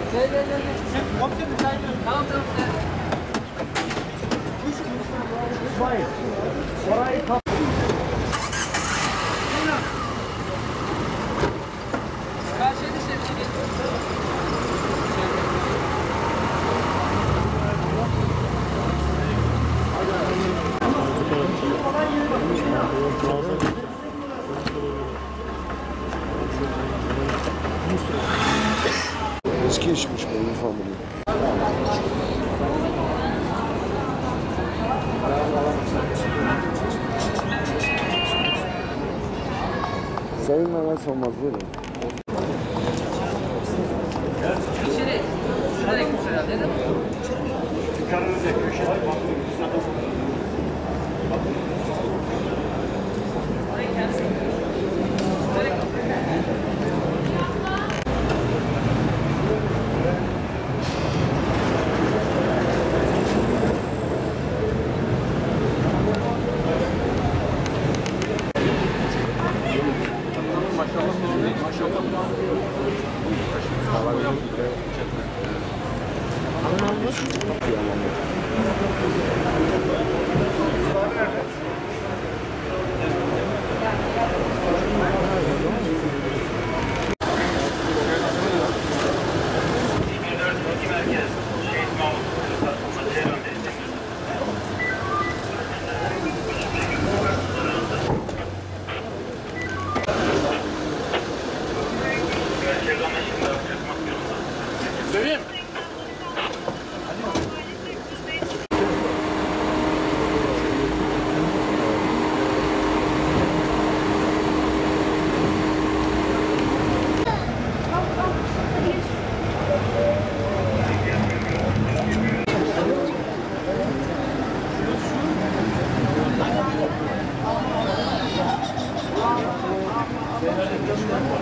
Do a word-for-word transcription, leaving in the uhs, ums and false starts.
Gel gel gel. Komiserim sen gel. Tamam tamam sen. İsmail. Orayı kap. Ben şey dışarı geçiyorum. Eski işmiş bu uniformu. Sayın Mehmet Solmaz buyurun. İçeri. Şurada ekmiş herhalde değil mi? Çıkarırız ya köşeler bakıyor. Orayı kendisi. Direkt. Söyleyeyim. Thank you.